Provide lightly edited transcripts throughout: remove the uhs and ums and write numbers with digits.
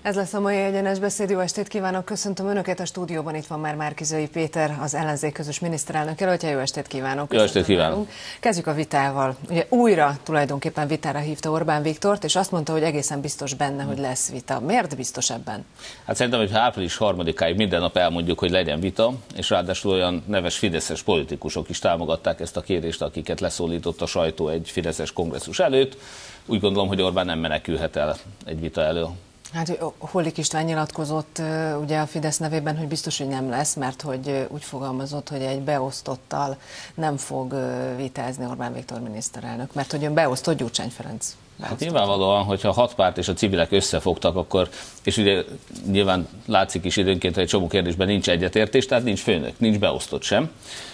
Ez lesz a mai egyenes beszéd. Jó estét kívánok, köszöntöm Önöket a stúdióban. Itt van már Márki-Zay Péter, az ellenzék közös miniszterelnök jelöltje. Jó estét kívánok. Jó estét kívánok. Kezdjük a vitával. Ugye újra tulajdonképpen vitára hívta Orbán Viktort, és azt mondta, hogy egészen biztos benne, hogy lesz vita. Miért biztos ebben? Hát szerintem, hogy április 3-áig minden nap elmondjuk, hogy legyen vita, és ráadásul olyan neves fideszes politikusok is támogatták ezt a kérést, akiket leszólított a sajtó egy fideszes kongresszus előtt. Úgy gondolom, hogy Orbán nem menekülhet el egy vita elől. Hát Hollik István nyilatkozott ugye a Fidesz nevében, hogy biztos, hogy nem lesz, mert hogy úgy fogalmazott, hogy egy beosztottal nem fog vitázni Orbán Viktor miniszterelnök, mert hogy ön beosztott, Gyurcsány Ferenc. Hát nyilvánvalóan, hogyha a 6 párt és a civilek összefogtak, akkor, és ugye nyilván látszik is időnként, hogy egy csomó kérdésben nincs egyetértés, tehát nincs főnök, nincs beosztott sem.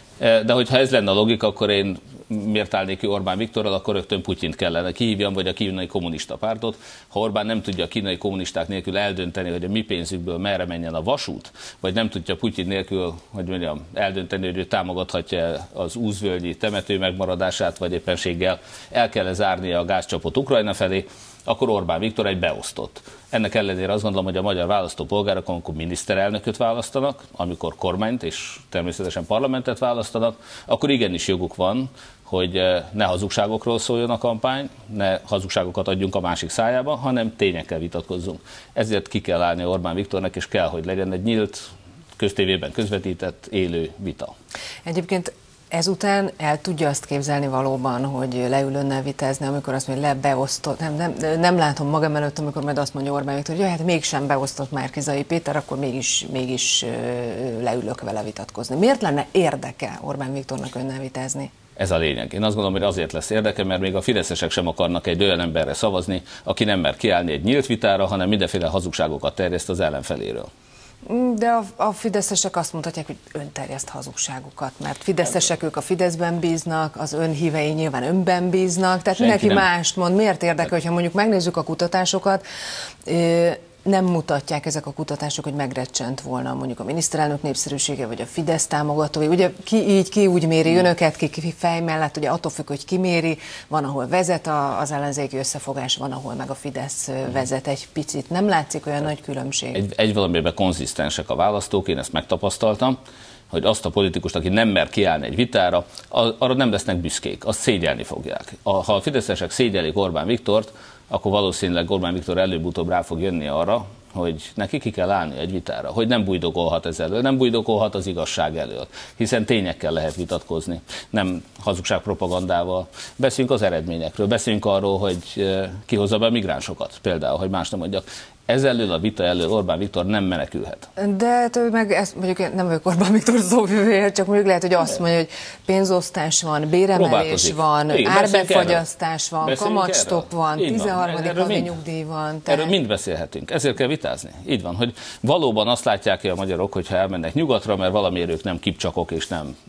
De hogyha ez lenne a logika, akkor én miért állnék ki Orbán Viktorral, akkor rögtön Putyint kellene kihívjam, vagy a kínai kommunista pártot. Ha Orbán nem tudja a kínai kommunisták nélkül eldönteni, hogy a mi pénzükből merre menjen a vasút, vagy nem tudja Putyin nélkül, hogy mondjam, eldönteni, hogy ő támogathatja az úzvölgyi temető megmaradását, vagy éppenséggel el kell zárnia a gázcsapot Ukrajna felé, akkor Orbán Viktor egy beosztott. Ennek ellenére azt gondolom, hogy a magyar választópolgárok, amikor miniszterelnököt választanak, amikor kormányt és természetesen parlamentet választanak, akkor igenis joguk van, hogy ne hazugságokról szóljon a kampány, ne hazugságokat adjunk a másik szájába, hanem tényekkel vitatkozzunk. Ezért ki kell állni Orbán Viktornak, és kell, hogy legyen egy nyílt, köztévében közvetített, élő vita. Egyébként ezután el tudja azt képzelni valóban, hogy leül önnel vitázni, amikor azt mondja, beosztott, nem látom magam előtt, amikor majd azt mondja Orbán Viktor, hogy hát mégsem beosztott Márki-Zay Péter, akkor mégis leülök vele vitatkozni. Miért lenne érdeke Orbán Viktornak önnel vitázni? Ez a lényeg. Én azt gondolom, hogy azért lesz érdeke, mert még a fideszesek sem akarnak egy olyan emberre szavazni, aki nem mer kiállni egy nyílt vitára, hanem mindenféle hazugságokat terjeszt az ellenfeléről. De a fideszesek azt mondhatják, hogy ön terjeszt hazugságokat, mert fideszesek, ők a Fideszben bíznak, az ön hívei nyilván önben bíznak, tehát mindenki mást mond. Miért érdekel, hogyha mondjuk megnézzük a kutatásokat, nem mutatják ezek a kutatások, hogy megrecsent volna mondjuk a miniszterelnök népszerűsége, vagy a Fidesz támogatói. Ugye ki úgy méri önöket, ki fej mellett, ugye attól függ, hogy ki méri, van, ahol vezet az ellenzéki összefogás, van, ahol meg a Fidesz vezet egy picit. Nem látszik olyan nagy különbség. Egy valamiben konzisztensek a választók, én ezt megtapasztaltam, hogy azt a politikust, aki nem mer kiállni egy vitára, arra nem lesznek büszkék, azt szégyelni fogják. Ha a fideszesek szégyelik Orbán Viktort, akkor valószínűleg Orbán Viktor előbb-utóbb rá fog jönni arra, hogy neki ki kell állni egy vitára, hogy nem bújdogolhat ez elől, nem bújdogolhat az igazság elől, hiszen tényekkel lehet vitatkozni, nem hazugságpropagandával. Beszéljünk az eredményekről, beszéljünk arról, hogy ki hozza be a migránsokat, például, hogy más nem mondjak. Ez elől a vita elől Orbán Viktor nem menekülhet. De ő meg ezt mondjuk nem vagyok Orbán Viktor szóvivője, csak mondjuk lehet, hogy azt mondja, hogy pénzosztás van, béremelés van, árbefagyasztás van, kamatstopp van, 13. havi nyugdíj van. Erről mind beszélhetünk, ezért kell vitázni. Így van, hogy valóban azt látják-e a magyarok, hogyha elmennek nyugatra, mert valamiért ők nem kipcsakok és nem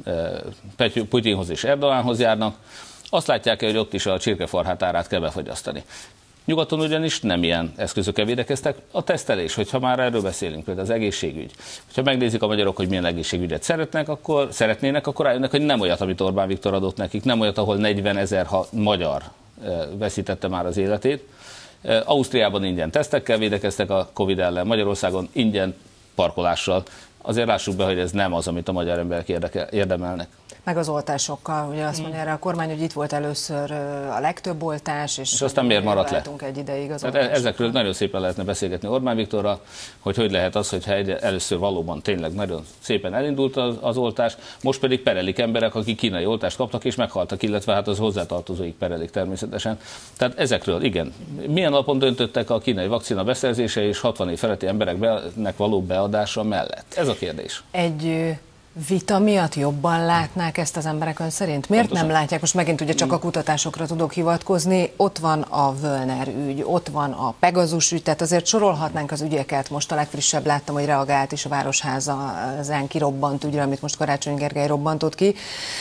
Putyinhoz és Erdogánhoz járnak, azt látják-e, hogy ott is a csirkefarhát árát kell befagyasztani. Nyugaton ugyanis nem ilyen eszközökkel védekeztek. A tesztelés, hogyha már erről beszélünk, például az egészségügy. Ha megnézik a magyarok, hogy milyen egészségügyet szeretnének, akkor rájönnek, hogy nem olyat, amit Orbán Viktor adott nekik, nem olyat, ahol 40 000 magyar veszítette már az életét. Ausztriában ingyen tesztekkel védekeztek a Covid ellen, Magyarországon ingyen parkolással. Azért lássuk be, hogy ez nem az, amit a magyar emberek érdemelnek. Meg az oltásokkal, ugye azt mondja erre a kormány, hogy itt volt először a legtöbb oltás, és aztán miért maradt le? Egy ideig az ezekről nagyon szépen lehetne beszélgetni Orbán Viktorral, hogy lehet az, hogyha először valóban tényleg nagyon szépen elindult az oltás, most pedig perelik emberek, akik kínai oltást kaptak és meghaltak, illetve hát az hozzátartozóik perelik természetesen. Tehát ezekről, igen. Milyen alapon döntöttek a kínai vakcina beszerzése és 60 év feletti embereknek való beadása mellett? Ez a kérdés. Egy vita miatt jobban látnák ezt az emberek ön szerint? Miért nem látják? Most megint ugye csak a kutatásokra tudok hivatkozni. Ott van a Völner ügy, ott van a Pegazus ügy, tehát azért sorolhatnánk az ügyeket. Most a legfrissebb láttam, hogy reagált is a Városháza az kirobbant ügyre, amit most Karácsony Gergely robbantott ki.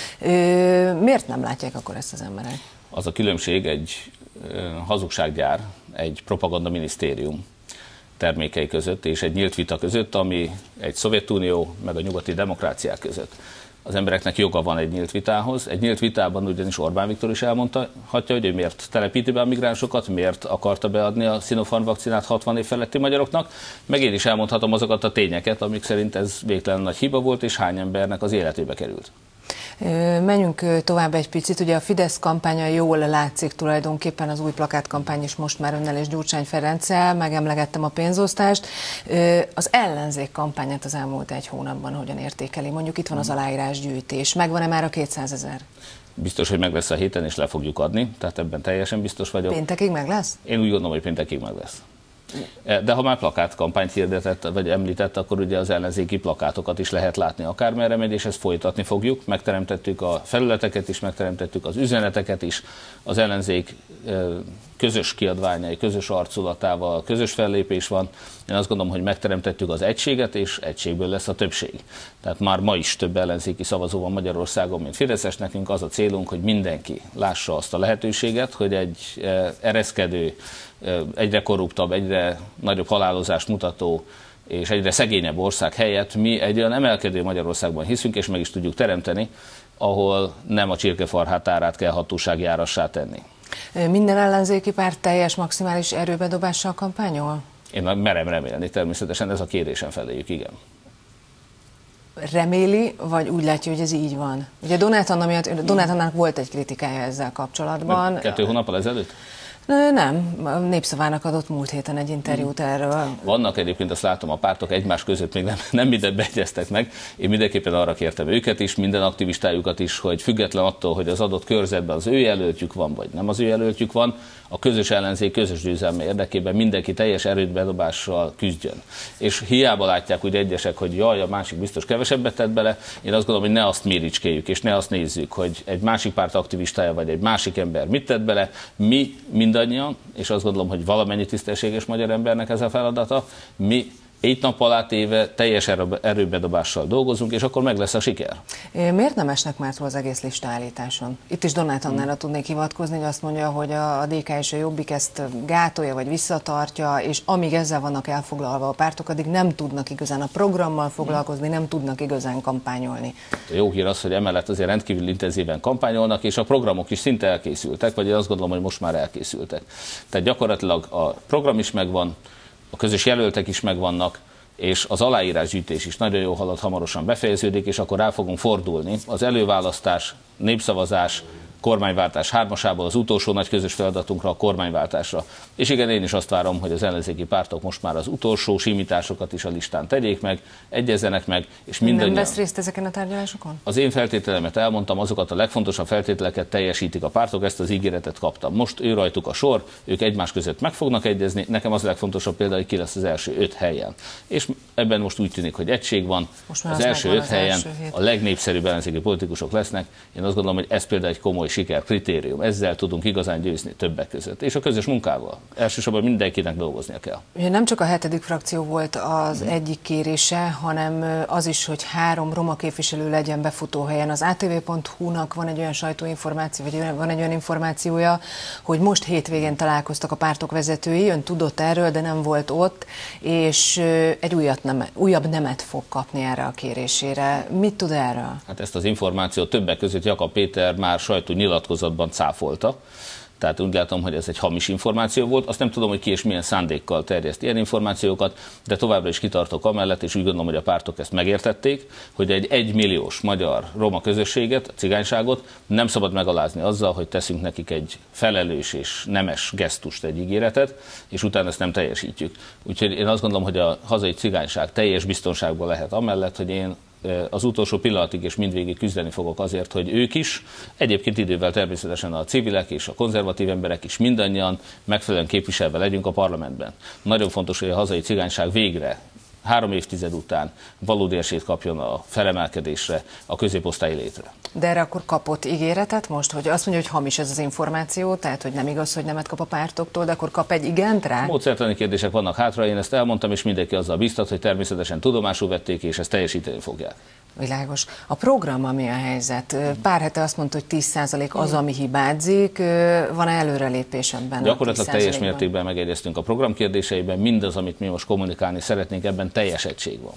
Miért nem látják akkor ezt az emberek? Az a különbség egy hazugsággyár, egy propagandaminisztérium termékei között és egy nyílt vita között, ami egy Szovjetunió meg a nyugati demokráciák között. az embereknek joga van egy nyílt vitához. Egy nyílt vitában ugyanis Orbán Viktor is elmondhatja, hogy ő miért telepíti be a migránsokat, miért akarta beadni a Sinopharm vakcinát 60 év feletti magyaroknak, meg én is elmondhatom azokat a tényeket, amik szerint ez végtelen nagy hiba volt, és hány embernek az életébe került. Menjünk tovább egy picit, ugye a Fidesz kampánya jól látszik tulajdonképpen, az új plakátkampány is most már önnel és Gyurcsány Ferenccel, megemlegettem a pénzosztást. Az ellenzék kampányát az elmúlt egy hónapban hogyan értékeli? Mondjuk itt van az aláírásgyűjtés, megvan-e már a 200 000? Biztos, hogy meg lesz a héten, és le fogjuk adni, tehát ebben teljesen biztos vagyok. Péntekig meg lesz? Én úgy gondolom, hogy péntekig meg lesz. De ha már plakátkampányt hirdetett, vagy említett, akkor ugye az ellenzéki plakátokat is lehet látni akármerre megy, és ezt folytatni fogjuk. Megteremtettük a felületeket is, megteremtettük az üzeneteket is. Az ellenzék közös kiadványai, közös arculatával, közös fellépés van. Én azt gondolom, hogy megteremtettük az egységet, és egységből lesz a többség. Tehát már ma is több ellenzéki szavazó van Magyarországon, mint fideszes. Nekünk az a célunk, hogy mindenki lássa azt a lehetőséget, hogy egy ereszkedő, egyre korruptabb, egyre nagyobb halálozást mutató és egyre szegényebb ország helyett mi egy olyan emelkedő Magyarországban hiszünk, és meg is tudjuk teremteni, ahol nem a csirkefarhát árát kell hatósági árassá tenni. Minden ellenzéki párt teljes maximális erőbedobással kampányol? Én merem remélni, természetesen ez a kérésem feléjük, igen. Reméli, vagy úgy látja, hogy ez így van? Ugye Donát Annának volt egy kritikája ezzel kapcsolatban. 2 hónappal ezelőtt? Nem, a Népszavának adott múlt héten egy interjút erről. Vannak egyébként, azt látom, a pártok egymás között még nem mindent egyeztek meg. Én mindenképpen arra kértem őket is, minden aktivistájukat is, hogy független attól, hogy az adott körzetben az ő jelöltjük van, vagy nem az ő jelöltjük van, a közös ellenzék közös győzelme érdekében mindenki teljes erőbedobással küzdjön. És hiába látják úgy egyesek, hogy jaj, a másik biztos kevesebbet tett bele, én azt gondolom, hogy ne azt méricskéljük, és ne azt nézzük, hogy egy másik párt aktivistája, vagy egy másik ember mit tett bele, mi mindannyian, és azt gondolom, hogy valamennyi tisztességes magyar embernek ez a feladata, mi 7 nap alá téve teljes erőbedobással dolgozunk, és akkor meg lesz a siker. Miért nem esnek már túl az egész listállításon? Itt is Donát Annára tudnék hivatkozni, hogy azt mondja, hogy a DK és a Jobbik ezt gátolja, vagy visszatartja, és amíg ezzel vannak elfoglalva a pártok, addig nem tudnak igazán a programmal foglalkozni, nem tudnak igazán kampányolni. A jó hír az, hogy emellett azért rendkívül intenzíven kampányolnak, és a programok is szinte elkészültek, vagy én azt gondolom, hogy most már elkészültek. Tehát gyakorlatilag a program is megvan, a közös jelöltek is megvannak, és az aláírásgyűjtés is nagyon jól halad, hamarosan befejeződik, és akkor rá fogunk fordulni az előválasztás, népszavazás, kormányváltás 3-asából az utolsó nagy közös feladatunkra, a kormányváltásra. És igen, én is azt várom, hogy az ellenzéki pártok most már az utolsó simításokat is a listán tegyék meg, egyezzenek meg, és mindannyian... Nem vesz részt ezeken a tárgyalásokon? Az én feltételemet elmondtam, azokat a legfontosabb feltételeket teljesítik a pártok, ezt az ígéretet kaptam. Most ő rajtuk a sor, ők egymás között meg fognak egyezni, nekem az a legfontosabb például, hogy ki lesz az első 5 helyen. És ebben most úgy tűnik, hogy egység van, az első 5 helyen a legnépszerűbb ellenzéki politikusok lesznek. Én azt gondolom, hogy ez például egy komoly sikerkritérium. Ezzel tudunk igazán győzni többek között. És a közös munkával. Elsősorban mindenkinek dolgoznia kell. Ugye nem csak a 7. frakció volt az egyik kérése, hanem az is, hogy 3 roma képviselő legyen befutóhelyen. Az ATV.hu-nak van egy olyan sajtóinformáció, vagy van egy olyan információja, hogy most hétvégén találkoztak a pártok vezetői, ön tudott erről, de nem volt ott, és egy újabb nemet fog kapni erre a kérésére. Mit tud erről? Hát ezt az információt többek között Jakab Péter már sajtónyilatkozatban cáfolta. Tehát úgy látom, hogy ez egy hamis információ volt. Azt nem tudom, hogy ki és milyen szándékkal terjeszt ilyen információkat, de továbbra is kitartok amellett, és úgy gondolom, hogy a pártok ezt megértették, hogy egy 1 milliós magyar roma közösséget, a cigányságot nem szabad megalázni azzal, hogy teszünk nekik egy felelős és nemes gesztust, egy ígéretet, és utána ezt nem teljesítjük. Úgyhogy én azt gondolom, hogy a hazai cigányság teljes biztonságban lehet amellett, hogy én az utolsó pillanatig és mindvégig küzdeni fogok azért, hogy ők is, egyébként idővel természetesen a civilek és a konzervatív emberek is mindannyian megfelelően képviselve legyünk a parlamentben. Nagyon fontos, hogy a hazai cigányság végre 3 évtized után valódi esélyt kapjon a felemelkedésre, a középosztályi létre. De erre akkor kapott ígéretet most, hogy azt mondja, hogy hamis ez az információ, tehát hogy nem igaz, hogy nemet kap a pártoktól, de akkor kap egy igent rá? Módszertani kérdések vannak hátra, én ezt elmondtam, és mindenki azzal biztat, hogy természetesen tudomásul vették, és ezt teljesíteni fogják. Világos. A program, ami a helyzet? Pár hete azt mondta, hogy 10% az, ami hibázik. Van-e előrelépés ebben? Gyakorlatilag teljes mértékben megegyeztünk a program kérdéseiben, mindaz, amit mi most kommunikálni szeretnénk, ebben teljes egység van.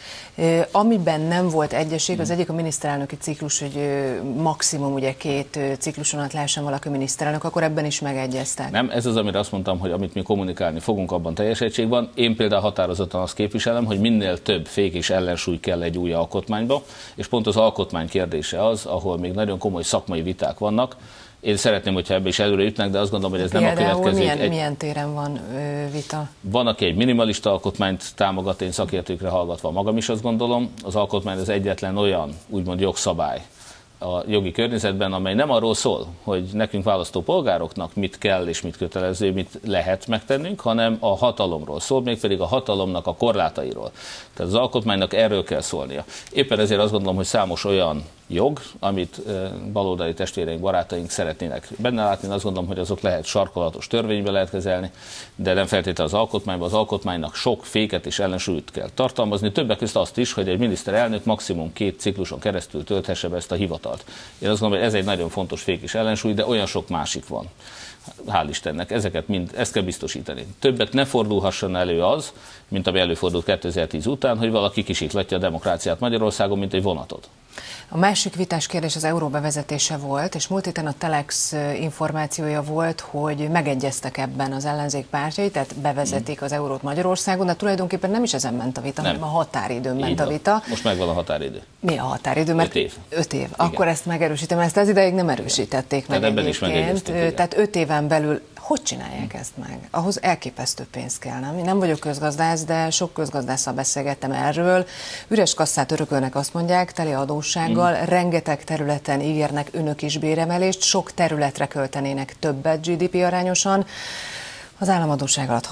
Amiben nem volt egyesség, az egyik a miniszterelnöki ciklus, hogy maximum ugye 2 cikluson át lehessen valaki miniszterelnök, akkor ebben is megegyeztek. Nem, ez az, amire azt mondtam, hogy amit mi kommunikálni fogunk, abban teljes egység van. Én például határozottan azt képviselem, hogy minél több fék és ellensúly kell egy új alkotmányba, és pont az alkotmány kérdése az, ahol még nagyon komoly szakmai viták vannak. Én szeretném, hogyha ebbe is előre jutnak, de azt gondolom, hogy ez nem a következő. Milyen téren van vita? Van, aki egy minimalista alkotmányt támogat, én szakértőkre hallgatva magam is azt gondolom. Az alkotmány az egyetlen olyan, úgymond jogszabály a jogi környezetben, amely nem arról szól, hogy nekünk választópolgároknak mit kell és mit kötelező, mit lehet megtennünk, hanem a hatalomról szól, mégpedig a hatalomnak a korlátairól. Tehát az alkotmánynak erről kell szólnia. Éppen ezért azt gondolom, hogy számos olyan jog, amit baloldali testvéreink, barátaink szeretnének benne látni, azt gondolom, hogy azok lehet sarkolatos törvénybe lehet kezelni, de nem feltétlenül az alkotmányban. Az alkotmánynak sok féket és ellensúlyt kell tartalmazni, többek között azt is, hogy egy miniszterelnök maximum 2 cikluson keresztül tölthesse be ezt a hivatalt. Én azt gondolom, hogy ez egy nagyon fontos fék és ellensúly, de olyan sok másik van. Hál' Istennek, ezt kell biztosítani. Többet ne fordulhasson elő az, mint ami előfordult 2010 után, hogy valaki kisiklatja a demokráciát Magyarországon, mint egy vonatot. A másik vitás kérdés az euró bevezetése volt, és múlt héten a Telex információja volt, hogy megegyeztek ebben az ellenzék pártjai, tehát bevezetik az eurót Magyarországon, de tulajdonképpen nem is ezen ment a vita, hanem a határidőn ment a vita. Most megvan a határidő. Mi a határidő? Mert 5 év. 5 év. Akkor ezt megerősítem, ezt az ideig nem erősítették meg egyébként. Tehát 5 éven belül hogy csinálják ezt meg? Ahhoz elképesztő pénz kell, nem? Én nem vagyok közgazdász, de sok közgazdásszal beszélgettem erről. Üres kasszát örökölnek, azt mondják, teli adóssággal, rengeteg területen ígérnek önök is béremelést, sok területre költenének többet GDP arányosan. Az államadósság alatt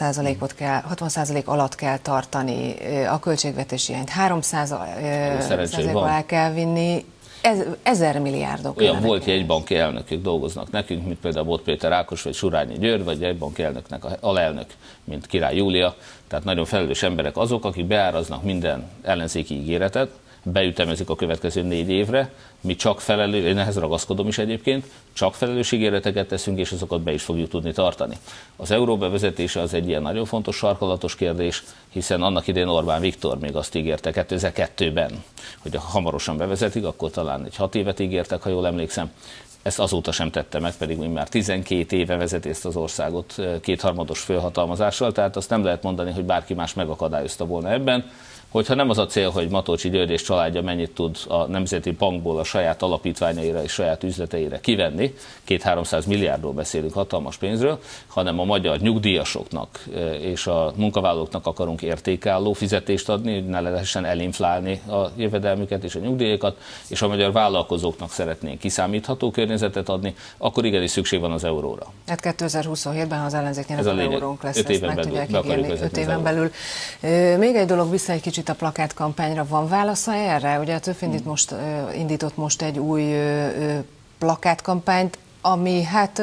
60% alatt kell tartani, a költségvetési hiányt 3%-kal el kell vinni. 1000 milliárdok. Olyan volt jegybanki elnökök dolgoznak nekünk, mint például Bot Péter Ákos, vagy Surányi György, vagy jegybanki elnöknek alelnök, mint Király Júlia. Tehát nagyon felelős emberek azok, akik beáraznak minden ellenzéki ígéretet, beütemezik a következő 4 évre, mi csak felelős, én ehhez ragaszkodom is egyébként, csak felelős ígéreteket teszünk, és azokat be is fogjuk tudni tartani. Az euró bevezetése az egy ilyen nagyon fontos sarkalatos kérdés, hiszen annak idején Orbán Viktor még azt ígérte 2002-ben, hogy ha hamarosan bevezetik, akkor talán egy 6 évet ígértek, ha jól emlékszem. Ezt azóta sem tette meg, pedig már 12 éve vezeti ezt az országot 2/3 fölhatalmazással, tehát azt nem lehet mondani, hogy bárki más megakadályozta volna ebben. Hogyha nem az a cél, hogy Matolcsy György és családja mennyit tud a Nemzeti Bankból a saját alapítványaira és saját üzleteire kivenni, 200-300 milliárdról beszélünk, hatalmas pénzről, hanem a magyar nyugdíjasoknak és a munkavállalóknak akarunk értékálló fizetést adni, hogy ne lehessen elinflálni a jövedelmüket és a nyugdíjakat, és a magyar vállalkozóknak szeretnénk kiszámítható környezetet adni, akkor igenis szükség van az euróra. Hát 2027-ben, ha az ellenzéknek az eurónk lesz, 5 éven ezt meg belül, tudják ígérni 5 éven belül. Még egy dolog, vissza egy kicsit a plakátkampányra, van válasza erre? Ugye a TÖV indított most egy új plakátkampányt, ami hát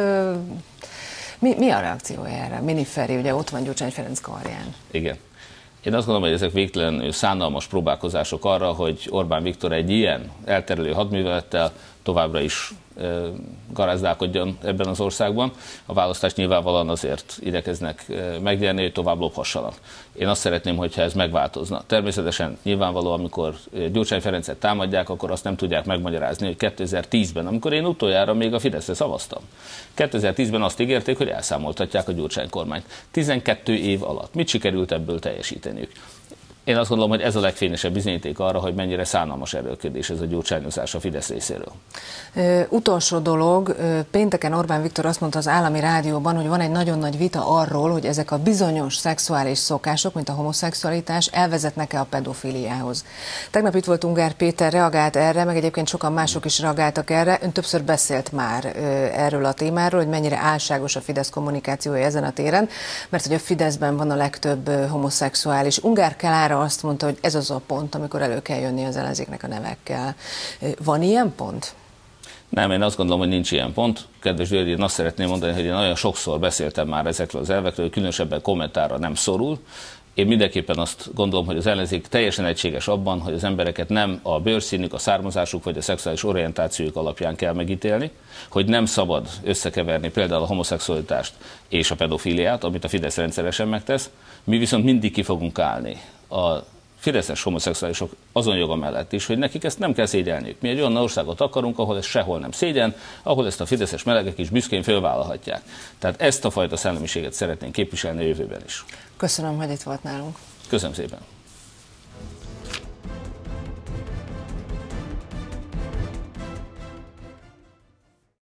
mi a reakciója erre? Miniferi, ugye ott van Gyurcsány Ferenc karján. Igen. Én azt gondolom, hogy ezek végtelenül szánalmas próbálkozások arra, hogy Orbán Viktor egy ilyen elterelő hadművelettel továbbra is garázdálkodjon ebben az országban. A választást nyilvánvalóan azért igyekeznek megnyerni, hogy tovább lophassanak. Én azt szeretném, hogyha ez megváltozna. Természetesen nyilvánvaló, amikor Gyurcsány Ferencet támadják, akkor azt nem tudják megmagyarázni, hogy 2010-ben, amikor én utoljára még a Fideszre szavaztam. 2010-ben azt ígérték, hogy elszámoltatják a Gyurcsány kormányt. 12 év alatt. Mit sikerült ebből teljesíteniük? Én azt gondolom, hogy ez a legfényesebb bizonyíték arra, hogy mennyire szánalmas erőlködés ez a gyurcsányozás a Fidesz részéről. Utolsó dolog, pénteken Orbán Viktor azt mondta az állami rádióban, hogy van egy nagyon nagy vita arról, hogy ezek a bizonyos szexuális szokások, mint a homoszexualitás, elvezetnek-e a pedofiliához. Tegnap itt volt Ungár Péter, reagált erre, meg egyébként sokan mások is reagáltak erre. Ön többször beszélt már erről a témáról, hogy mennyire álságos a Fidesz kommunikációja ezen a téren, mert hogy a Fideszben van a legtöbb homoszexuális. Ungár Klára azt mondta, hogy ez az a pont, amikor elő kell jönni az ellenzéknek a nevekkel. Van ilyen pont? Nem, én azt gondolom, hogy nincs ilyen pont. Kedves György, én azt szeretném mondani, hogy én nagyon sokszor beszéltem már ezekről az elvekről, különösebben kommentárra nem szorul. Én mindenképpen azt gondolom, hogy az ellenzék teljesen egységes abban, hogy az embereket nem a bőrszínük, a származásuk vagy a szexuális orientációjuk alapján kell megítélni, hogy nem szabad összekeverni például a homoszexualitást és a pedofiliát, amit a Fidesz rendszeresen megtesz. Mi viszont mindig ki fogunk állni a fideszes homoszexuálisok azon joga mellett is, hogy nekik ezt nem kell szégyelniük. Mi egy olyan országot akarunk, ahol ez sehol nem szégyen, ahol ezt a fideszes melegek is büszkén fölvállalhatják. Tehát ezt a fajta szellemiséget szeretnénk képviselni a jövőben is. Köszönöm, hogy itt volt nálunk. Köszönöm szépen.